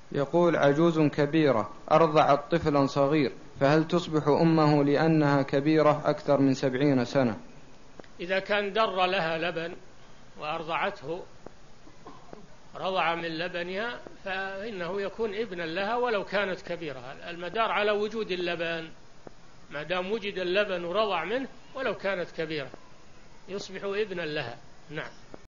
يقول: عجوز كبيرة أرضعت طفلا صغير، فهل تصبح أمه لأنها كبيرة أكثر من 70 سنة؟ إذا كان در لها لبن وأرضعته، رضع من لبنها، فإنه يكون ابنا لها ولو كانت كبيرة. المدار على وجود اللبن، ما دام وجد اللبن ورضع منه ولو كانت كبيرة يصبح ابنا لها. نعم.